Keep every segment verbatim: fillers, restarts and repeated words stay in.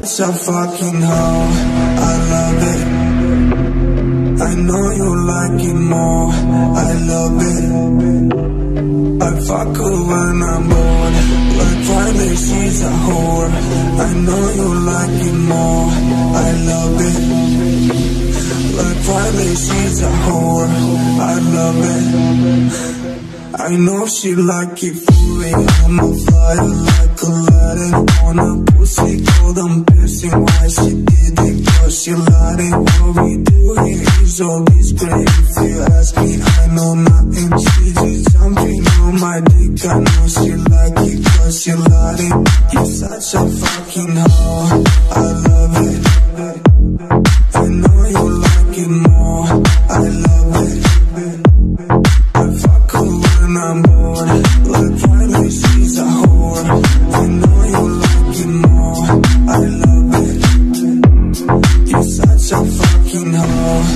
such a fucking hoe, I love it. I know you like it more, I love it. I fuck her when I'm bored, like Friday she's a whore. I know you like it more, I love it. Like Friday she's a whore, I love it. I know she like it for real. I'm a flyer like Aladdin on a pussy cold. I'm piercing why she did it, cause she lied it. What we do here is always great. If you ask me, I know nothing. She just jumping on my dick. I know she like it cause she lied it. You're such a fucking hoe, I love it. I know you like it more, I love it. I fuck her when I'm bored, like Friday she's a whore. I know you like it more, I love it. You're such a fucking hoe.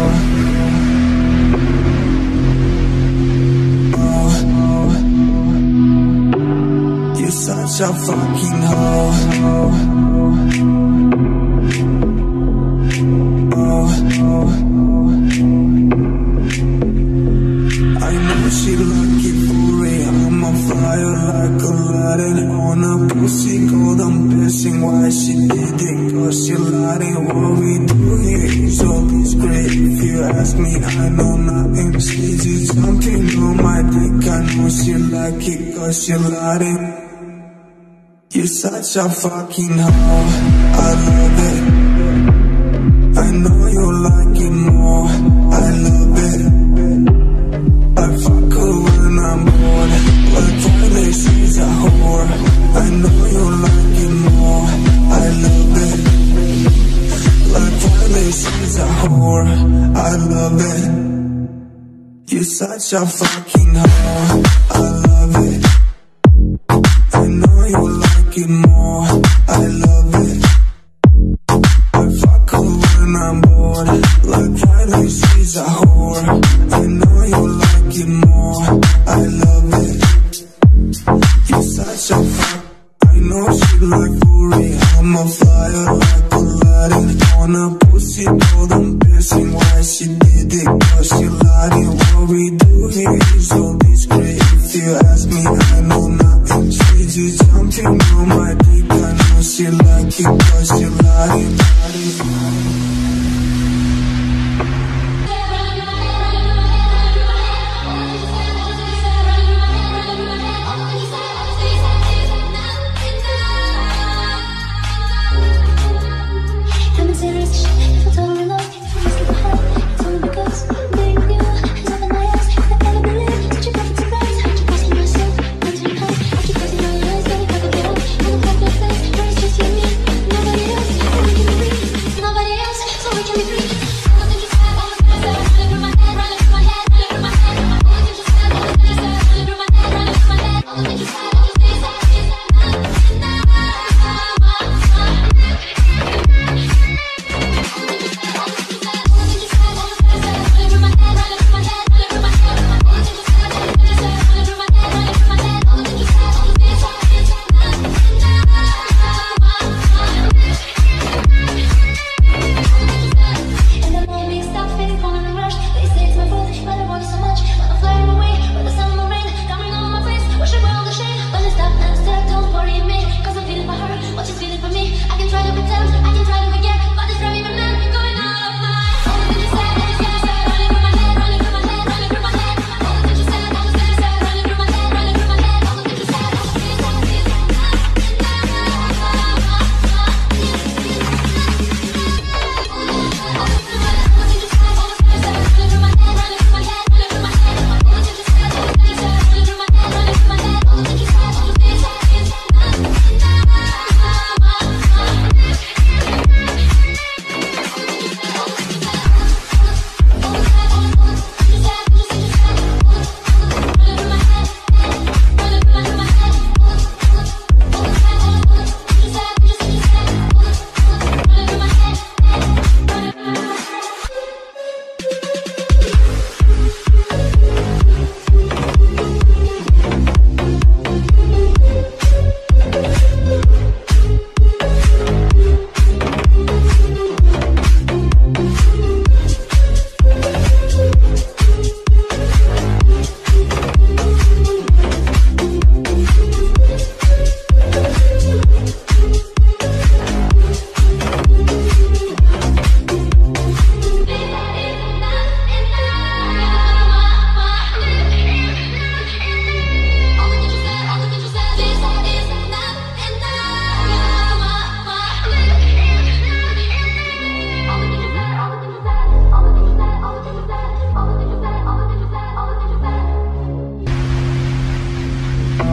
Oh, you're such a fucking hoe. She like it for real. I'm on fire like Aladdin on a pussy cold. I'm pissing why she did it, cause she lied it. What we do here is always great. If you ask me, I know nothing. She just jumping on my dick. I know she like it cause she lied it. You're such a fucking hoe, I love it. I know you like it more, I love it. I fuck her when I'm bored, like Friday she's a whore. I know you like it more, I love it. Like Friday she's a whore, I love it. You're such a fucking hoe, I love it. I know you like it more, I love it. I fuck her when I'm bored, like Friday she's a whore. I know you like it more, I love it. You're such a fuck. I know she like for real. I'm a flyer like Aladdin on a pussy cold. I'm piercing why she did it, cause she lied it. What we do here is always great. If you ask me, I know nothing. She just jumping on my dick. I know she like it cause she lied it. Nobody else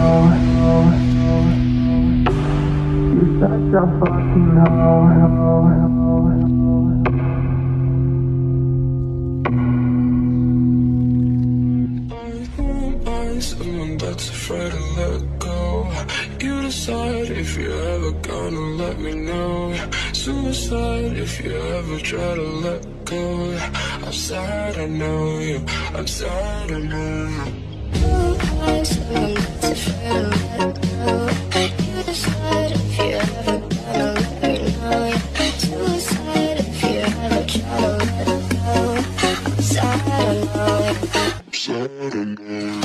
You're such a fucking hoe. Someone that's afraid to let go. You decide if you're ever gonna let me know. Suicide if you ever try to let go. I'm sad, I know you. I'm sad, I know you. Someone that's afraid to let go. You decide if you're ever gonna let me know. Suicide if you ever try to let go. I'm sad, I know you. I'm sad, I know you.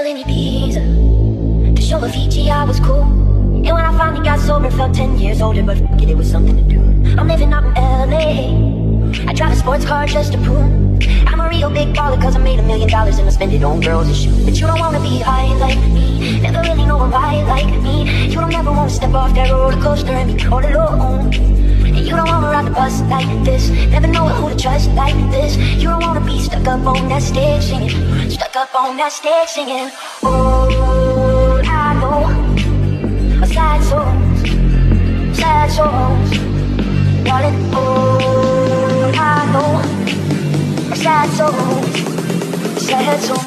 girl in Ibiza. To show Fiji I was cool. And when I finally got sober, felt ten years older. But f*** it, it was something to do. I'm living out in L A. I drive a sports car just to prove I'm a real big baller, cause I made a million dollars and I spend it on girls and shoes. But you don't wanna be high like me, never really know why like me. You don't ever wanna step off that roller coaster and be all alone. And you don't wanna ride the bus like this, never know who to trust like this. You don't wanna be stuck up on that stage singing, stuck up on that stage singing. Oh, I know, sad songs, sad songs, darling. Oh, I know, sad songs, sad songs.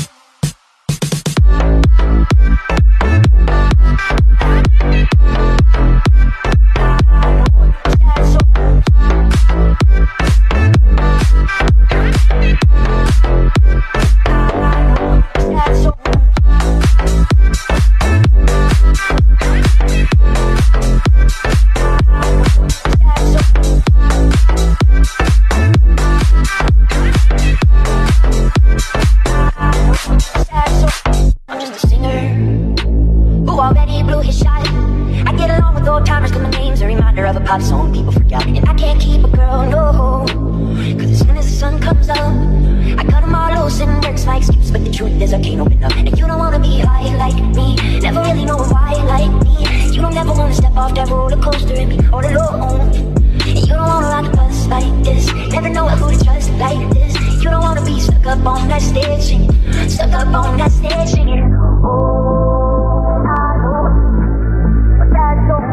Pop song people forgot, and I can't keep a girl, no. Cause as soon as the sun comes up, I cut them all loose and works my excuse. But the truth is I can't open up. And you don't wanna be high like me, never really know why like me. You don't ever wanna step off that roller coaster and be all alone. And you don't wanna ride the bus like this, never know who to trust like this. You don't wanna be stuck up on that stage singing, stuck up on that stage singing. Oh, I know, but that's so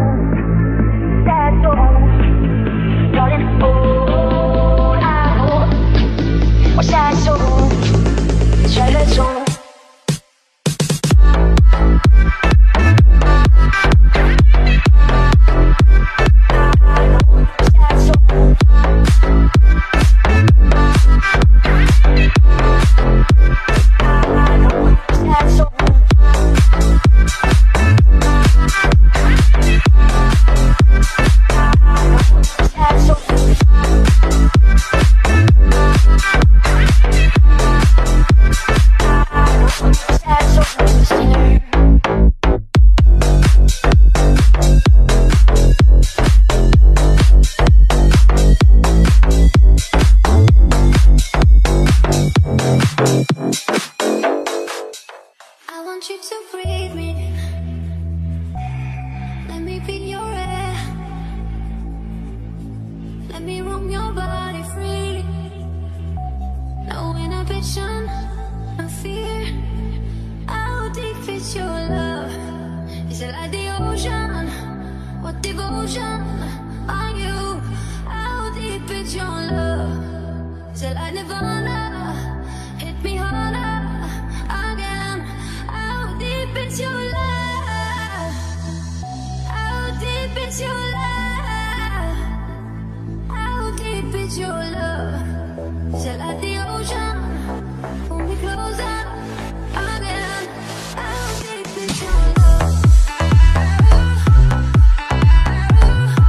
sad songs, darling. Oh, I know, or sad songs, sad songs. How deep is your love?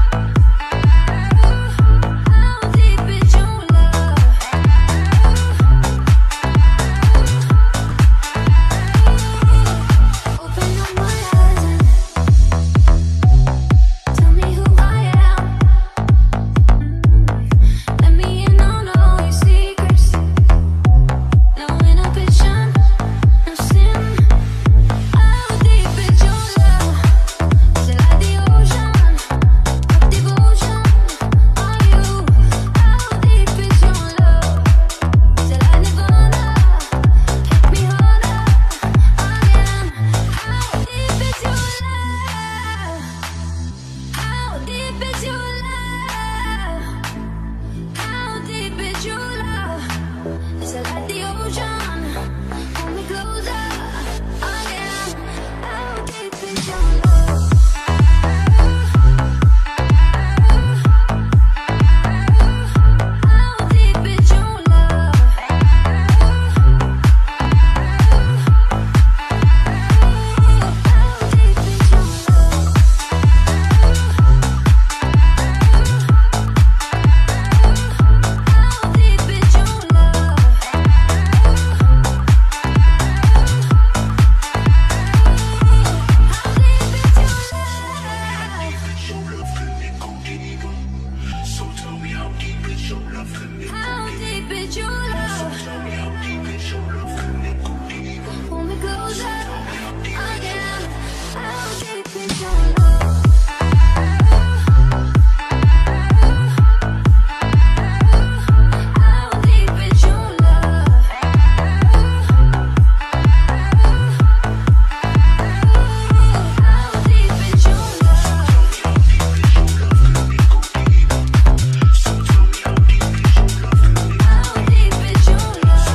How deep is your love? Pull me closer again. How deep is your love? How deep is your love? How deep is your love? How deep is your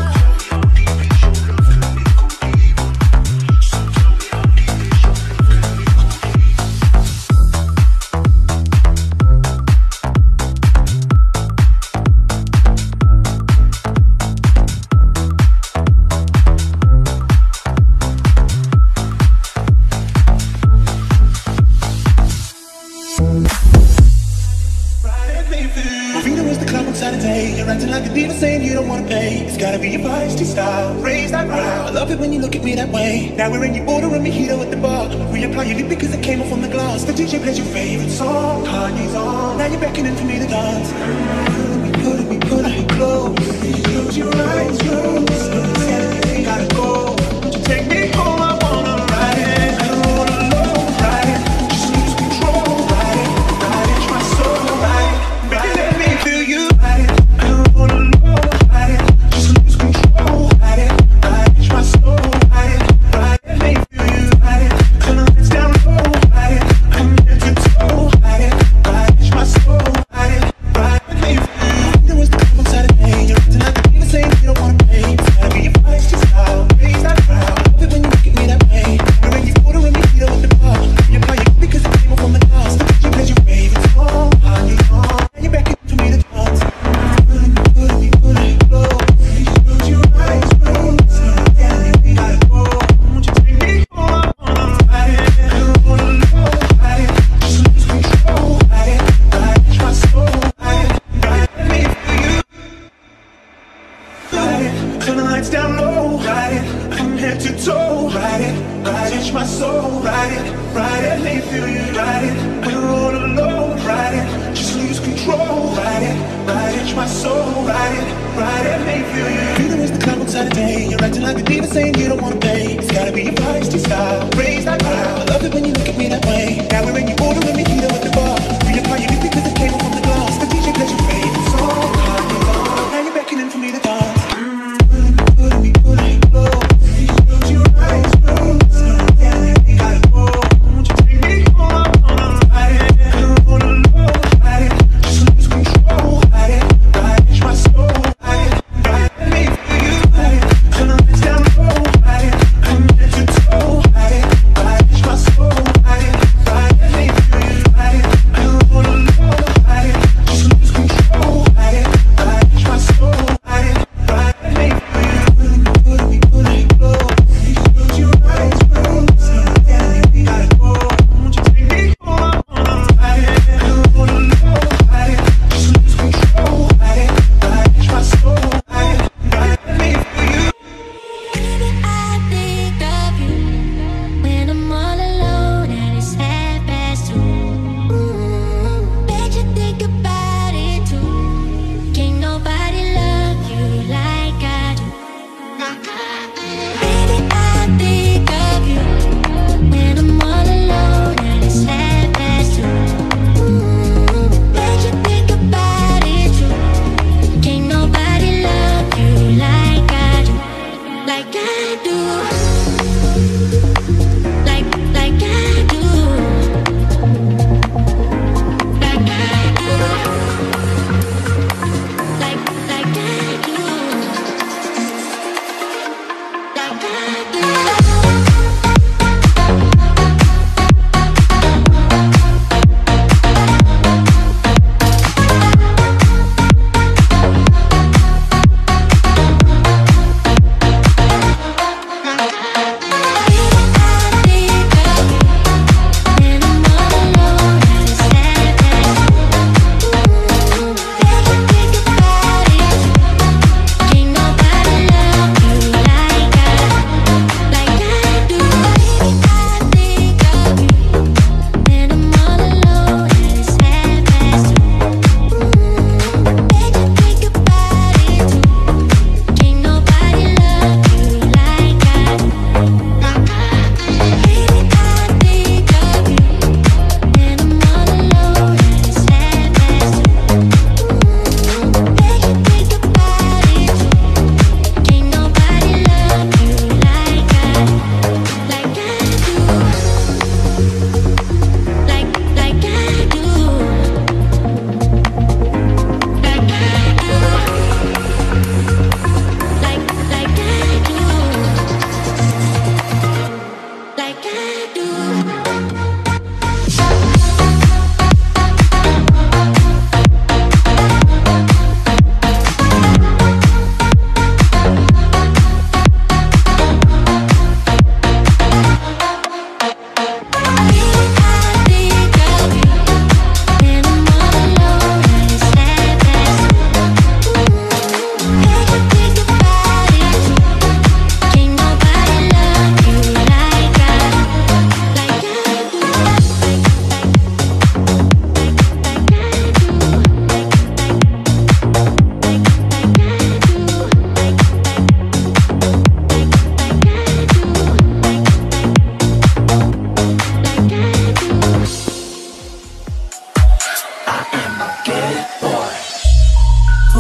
Marina was the club on Saturday. You're acting like a diva saying you don't wanna pay. It's gotta be your feisty style. Raise that brow. I love it when you look at me that way. Now we're in your order and mojito at the bar. Reapply your lip because it came off on the glass. The D J plays your favorite song. Kanye's on. Now you're beckoning for me to dance. Pulling me, pulling me, pulling me close. Close your eyes, close. Saturday, gotta go. Won't you take me home? I wanna ride it. I don't wanna alone, ride it. Just lose control, ride it. Ride it, my soul, ride it. Baby, let me feel you, ride it. I don't wanna alone, ride it. Just lose control, ride it. Ride it, my soul, ride it. Ride it, let me feel you, ride it. Turn the lights down low, ride it. I'm head to toe, ride it. Ride it, my soul, ride it. Ride it, let me feel you. There was the club on Saturday. You're acting like a diva saying you don't wanna pay. It's gotta be your feisty style. Raise that brow. Love it when you look at me that way. We're in your order and mojito at the bar. You're playing because it came off on the glass. The D J plays your favorite song. Kanye's on. Now you're beckoning for me to dance. Pulling me, pulling me, pulling me close. Close your eyes, close. Saturday, gotta go. Won't you take me home? I wanna ride it. I don't wanna alone, ride it. Just lose control, ride it. Ride it, my soul, ride it. Ride it, let me feel you. Ride it, turn the lights down low, ride it. I'm head to toe, ride it. Ride it, my soul, ride it. Ride it, let me feel you, ride it. We're all alone, ride it. Just lose control, ride it. Ride it, my soul, ride it. Ride it, let me feel you. You know it's the club on Saturday. You're acting like a diva saying you don't wanna pay. It's gotta be your feisty style. Raise that brow. I love it when you look at me that way. Now we're in your order and mojito at the bar. Reapply your lip because it came off on the glass. The D J plays your favorite song. Kanye's on. Now you're beckoning for me to dance. Pulling me, pulling me, pulling me close. Close your eyes, close. Saturday, gotta go. Won't you take me home? I wanna ride it. I don't wanna alone, ride it. Just lose control, ride it. Ride it, my soul, ride it. Ride it, let me feel you, ride it. Turn the lights down low, ride it.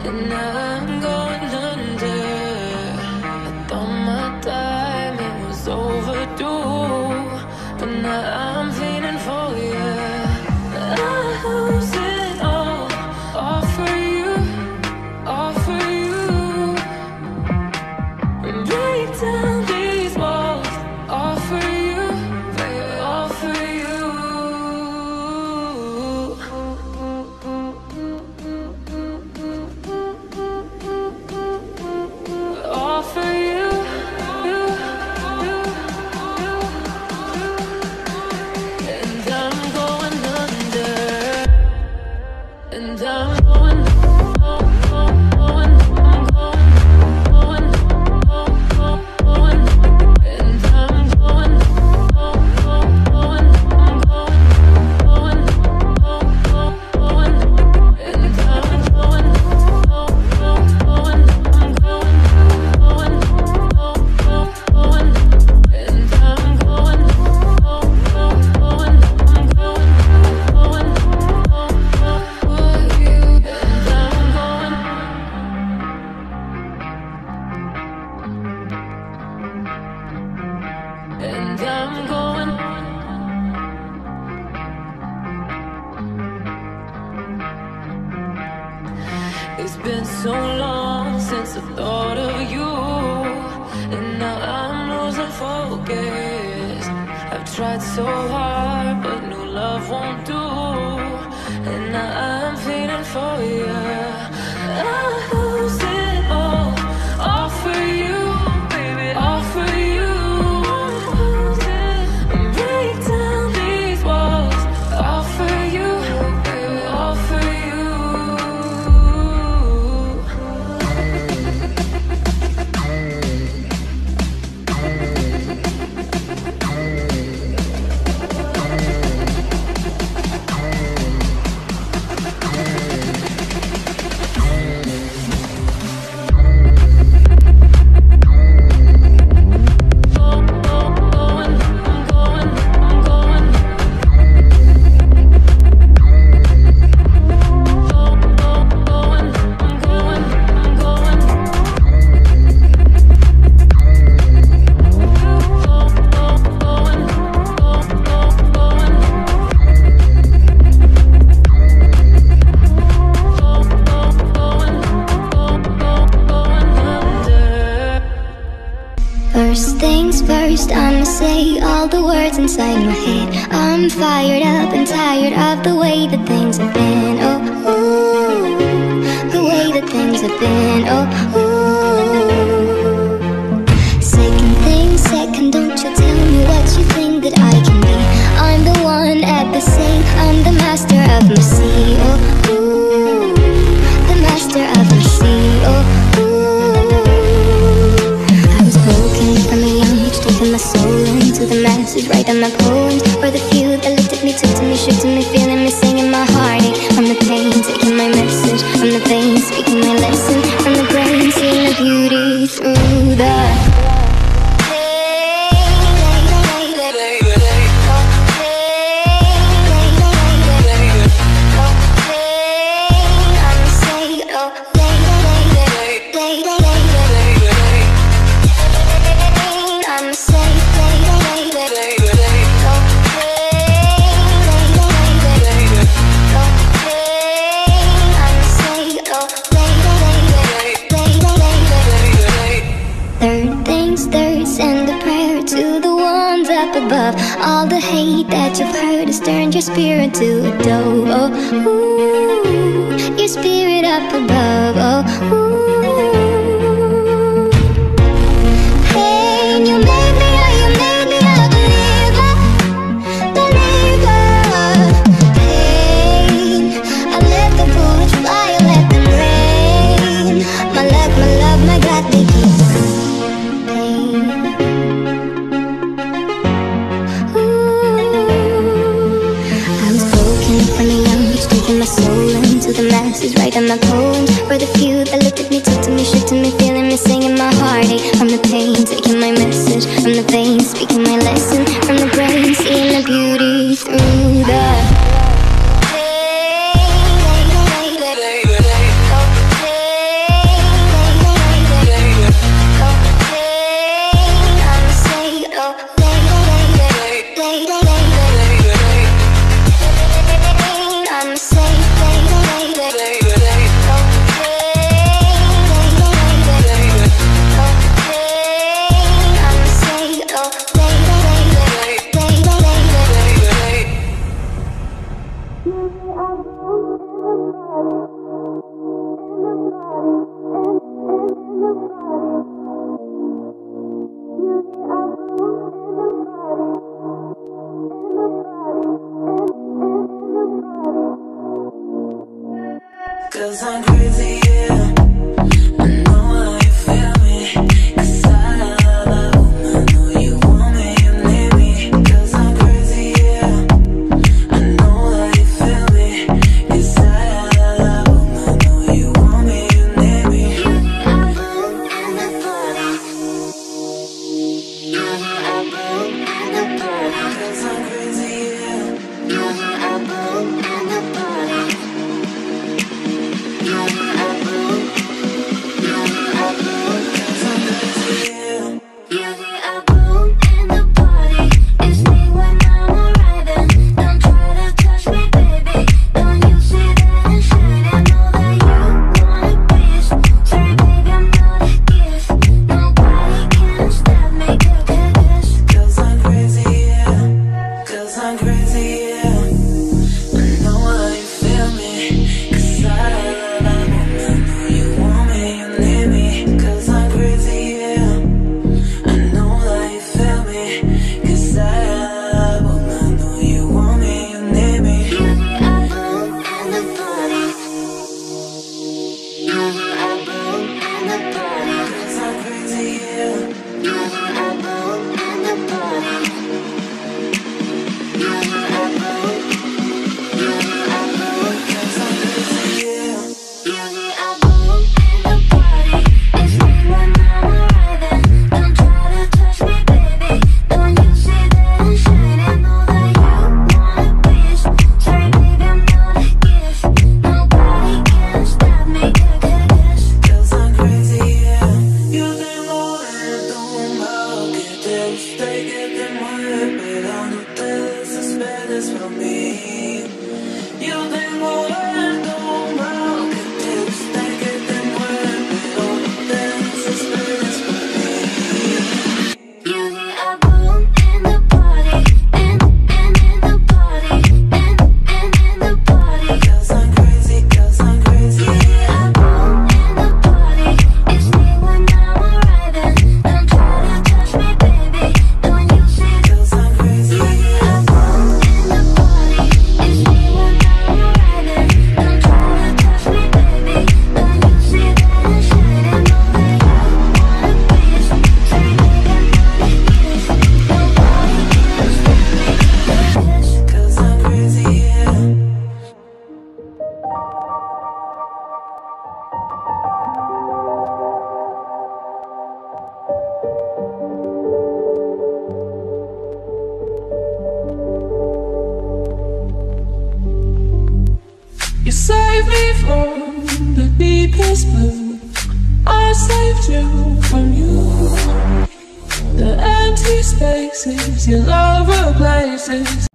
and now I'm going under. I thought my time it was overdue, but now I'm feeling for you. I lose it all, all for you, all for you. Break down these walls, all for you, all for you. All for you, you, you, you. And I'm going under, and I'm going, going, going, I'm going, going, going, and I'm going, going, going, I'm going, going, going, and I'm going, going, going, I'm going, going, going, and I'm going, going, going, I'm going, going, for you, and I'm going. And I'm going. It's been so long since I thought of you, and now I'm losing focus. I've tried so hard, but new love won't do, and now I'm feeling for you. I lose it all, all for you, baby, all for you. Break down these walls, all for you, baby, all for you. First things first, I'ma say all the words inside my head. I'm fired up and tired of the way that things have been. Oh, ooh, the way that things have been. Oh, ooh. Second thing, second, don't you tell me what you think that I can be. I'm the one at the same, I'm the master of my sea. Oh, ooh, the master of my sea. Oh, my soul into the masses, write on my poems for the few that looked at me, took to me, shook to me, feeling me, singing my heartache. From the pain, taking my message, from the vein, speaking my lesson, from the brain, seeing the beauty through the above. All the hate that you've heard has turned your spirit to a dove. Oh, ooh, your spirit up above. Oh, ooh. Hey, you made me, oh, you made me a believer, believer. Pain, I let the bullets fly, I let them rain. My luck, my love, my God, they keep pain. My soul into the masses, writing my poems for the few that looked at me, took to me, shook to me, feeling me, singing my heartache. From the pain, taking my message, from the veins, speaking my lesson, from the brain, seeing the beauty through the deepest blue, I saved you from you. The empty spaces your love replaces.